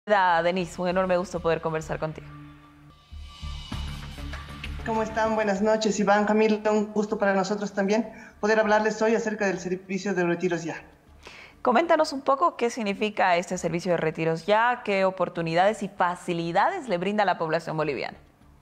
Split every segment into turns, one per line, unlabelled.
Denise, un enorme gusto poder conversar contigo.
¿Cómo están? Buenas noches, Iván, Camilo, un gusto para nosotros también poder hablarles hoy acerca del servicio de retiros ya.
Coméntanos un poco qué significa este servicio de retiros ya, qué oportunidades y facilidades le brinda a la población boliviana.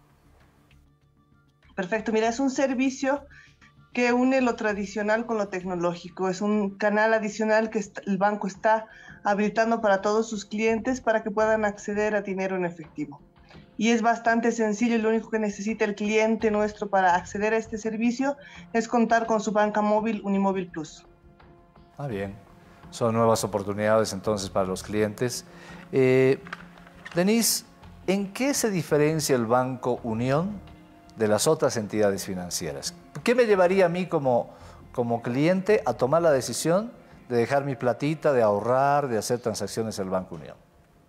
Perfecto, mira, es un servicio que une lo tradicional con lo tecnológico. Es un canal adicional que el banco está habilitando para todos sus clientes para que puedan acceder a dinero en efectivo. Y es bastante sencillo, y lo único que necesita el cliente nuestro para acceder a este servicio es contar con su banca móvil Unimóvil Plus.
Ah, bien. Son nuevas oportunidades entonces para los clientes. Denise, ¿en qué se diferencia el Banco Unión de las otras entidades financieras? ¿Qué me llevaría a mí como cliente a tomar la decisión de dejar mi platita, de ahorrar, de hacer transacciones en el Banco Unión?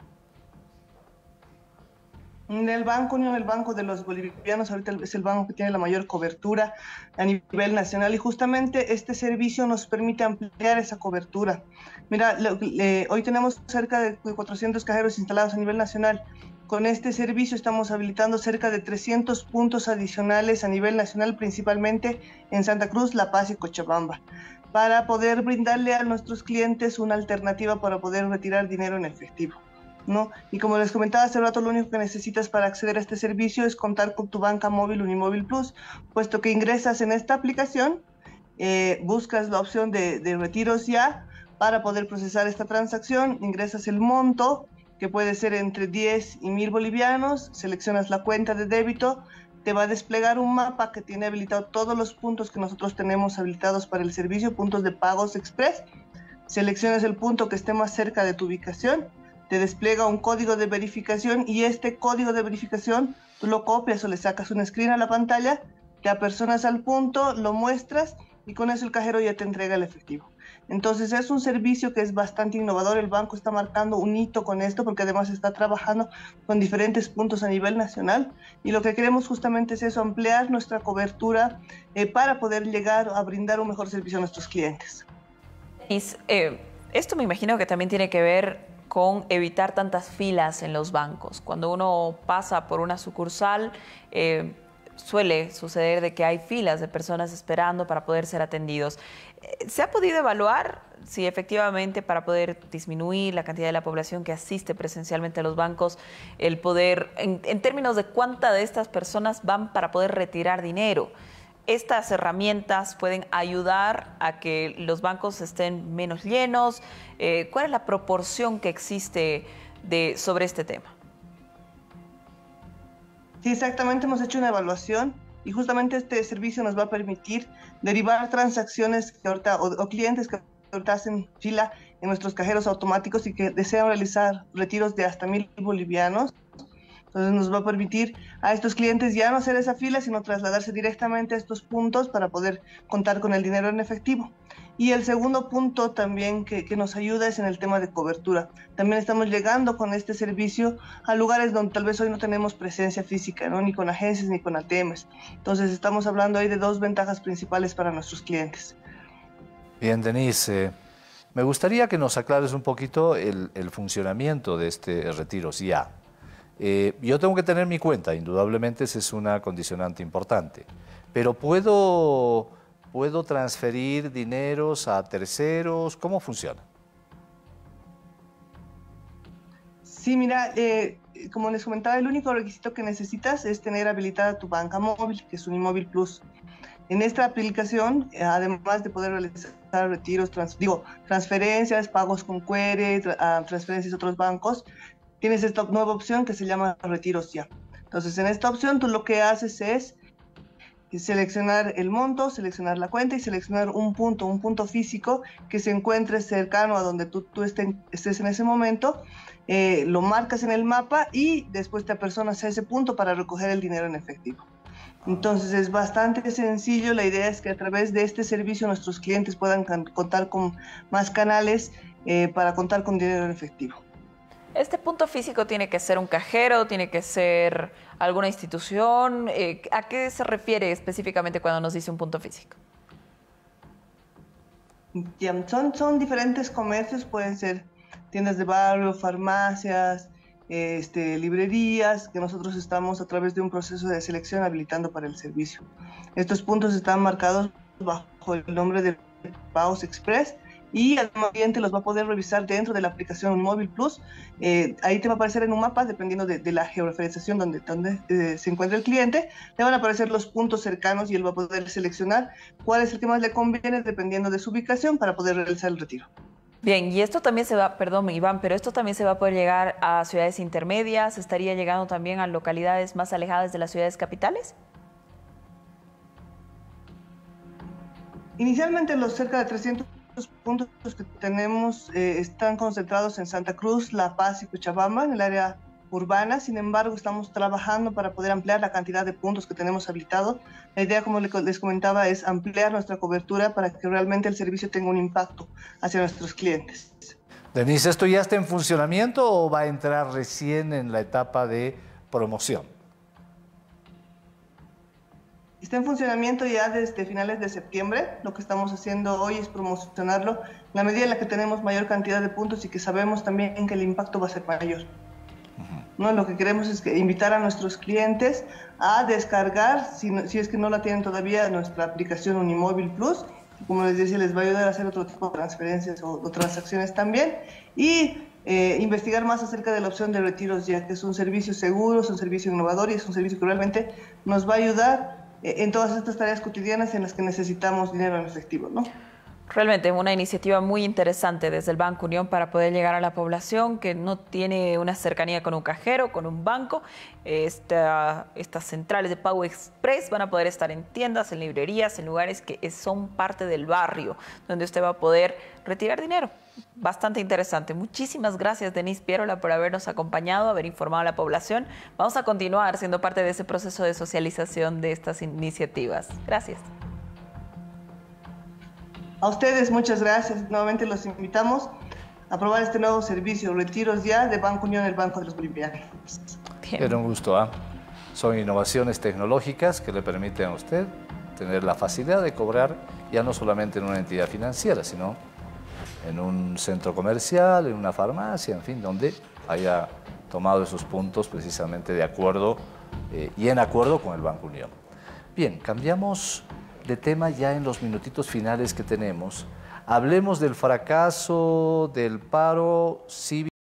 El Banco Unión, el banco de los bolivianos, ahorita es el banco que tiene la mayor cobertura a nivel nacional y justamente este servicio nos permite ampliar esa cobertura. Mira, hoy tenemos cerca de 400 cajeros instalados a nivel nacional. Con este servicio estamos habilitando cerca de 300 puntos adicionales a nivel nacional, principalmente en Santa Cruz, La Paz y Cochabamba, para poder brindarle a nuestros clientes una alternativa para poder retirar dinero en efectivo, ¿no? Y como les comentaba hace rato, lo único que necesitas para acceder a este servicio es contar con tu banca móvil Unimóvil Plus, puesto que ingresas en esta aplicación, buscas la opción de retiros ya para poder procesar esta transacción, ingresas el monto, que puede ser entre 10 y 1000 bolivianos, seleccionas la cuenta de débito, te va a desplegar un mapa que tiene habilitado todos los puntos que nosotros tenemos habilitados para el servicio, puntos de pagos express, seleccionas el punto que esté más cerca de tu ubicación, te despliega un código de verificación y este código de verificación tú lo copias o le sacas un screen a la pantalla, te apersonas al punto, lo muestras y con eso el cajero ya te entrega el efectivo. Entonces es un servicio que es bastante innovador, el banco está marcando un hito con esto porque además está trabajando con diferentes puntos a nivel nacional y lo que queremos justamente es eso, ampliar nuestra cobertura para poder llegar a brindar un mejor servicio a nuestros clientes.
Esto me imagino que también tiene que ver con evitar tantas filas en los bancos. Cuando uno pasa por una sucursal, suele suceder de que hay filas de personas esperando para poder ser atendidos. ¿Se ha podido evaluar si efectivamente para poder disminuir la cantidad de la población que asiste presencialmente a los bancos, el poder, en términos de cuánta de estas personas van para poder retirar dinero? ¿Estas herramientas pueden ayudar a que los bancos estén menos llenos? ¿Cuál es la proporción que existe sobre este tema?
Sí, exactamente, hemos hecho una evaluación y justamente este servicio nos va a permitir derivar transacciones que ahorita, o clientes que ahorita hacen fila en nuestros cajeros automáticos y que desean realizar retiros de hasta 1000 bolivianos. Entonces nos va a permitir a estos clientes ya no hacer esa fila, sino trasladarse directamente a estos puntos para poder contar con el dinero en efectivo. Y el segundo punto también que nos ayuda es en el tema de cobertura. También estamos llegando con este servicio a lugares donde tal vez hoy no tenemos presencia física, ¿no? Ni con agencias ni con ATMs. Entonces estamos hablando hoy de dos ventajas principales para nuestros clientes.
Bien, Denise, me gustaría que nos aclares un poquito el funcionamiento de este Retiros Ya. Yo tengo que tener mi cuenta, indudablemente esa es una condicionante importante, pero ¿puedo transferir dineros a terceros? ¿Cómo funciona?
Sí, mira, como les comentaba, el único requisito que necesitas es tener habilitada tu banca móvil, que es Unimóvil Plus. En esta aplicación, además de poder realizar retiros, transferencias, pagos con QR, transferencias a otros bancos, tienes esta nueva opción que se llama Retiros Ya. Entonces, en esta opción tú lo que haces es seleccionar el monto, seleccionar la cuenta y seleccionar un punto físico que se encuentre cercano a donde tú estés en ese momento, lo marcas en el mapa y después te apersonas a ese punto para recoger el dinero en efectivo. Entonces es bastante sencillo, la idea es que a través de este servicio nuestros clientes puedan contar con más canales para contar con dinero en efectivo.
¿Este punto físico tiene que ser un cajero, tiene que ser alguna institución? ¿A qué se refiere específicamente cuando nos dice un punto físico?
Son diferentes comercios, pueden ser tiendas de barrio, farmacias, librerías, que nosotros estamos a través de un proceso de selección habilitando para el servicio. Estos puntos están marcados bajo el nombre de Pagos Express y el cliente los va a poder revisar dentro de la aplicación Unimóvil Plus. Ahí te va a aparecer en un mapa, dependiendo de la georreferenciación donde se encuentra el cliente, le van a aparecer los puntos cercanos y él va a poder seleccionar cuál es el que más le conviene dependiendo de su ubicación para poder realizar el retiro.
Bien, y esto también se va, perdón Iván, pero esto también se va a poder llegar a ciudades intermedias, ¿estaría llegando también a localidades más alejadas de las ciudades capitales?
Inicialmente los cerca de 300 puntos que tenemos están concentrados en Santa Cruz, La Paz y Cochabamba, en el área urbana. Sin embargo, estamos trabajando para poder ampliar la cantidad de puntos que tenemos habilitados. La idea, como les comentaba, es ampliar nuestra cobertura para que realmente el servicio tenga un impacto hacia nuestros clientes.
Denise, ¿esto ya está en funcionamiento o va a entrar recién en la etapa de promoción?
Está en funcionamiento ya desde finales de septiembre. Lo que estamos haciendo hoy es promocionarlo en la medida en la que tenemos mayor cantidad de puntos y que sabemos también que el impacto va a ser mayor. ¿No? Lo que queremos es invitar a nuestros clientes a descargar, si es que no la tienen todavía, nuestra aplicación Unimóvil Plus. Como les decía, les va a ayudar a hacer otro tipo de transferencias o transacciones también. Y investigar más acerca de la opción de retiros, ya que es un servicio seguro, es un servicio innovador y es un servicio que realmente nos va a ayudar en todas estas tareas cotidianas en las que necesitamos dinero en efectivo, ¿no?
Realmente una iniciativa muy interesante desde el Banco Unión para poder llegar a la población que no tiene una cercanía con un cajero, con un banco. Estas centrales de Pago Express van a poder estar en tiendas, en librerías, en lugares que son parte del barrio, donde usted va a poder retirar dinero. Bastante interesante. Muchísimas gracias, Denise Pierola, por habernos acompañado, haber informado a la población. Vamos a continuar siendo parte de ese proceso de socialización de estas iniciativas. Gracias.
A ustedes muchas gracias. Nuevamente los invitamos a probar este nuevo servicio, Retiros Ya, de Banco Unión, el Banco de los Bolivianos.
Era un gusto, ¿ah? Son innovaciones tecnológicas que le permiten a usted tener la facilidad de cobrar ya no solamente en una entidad financiera, sino en un centro comercial, en una farmacia, en fin, donde haya tomado esos puntos precisamente de acuerdo y en acuerdo con el Banco Unión. Bien, cambiamos de tema ya en los minutitos finales que tenemos. Hablemos del fracaso del paro cívico.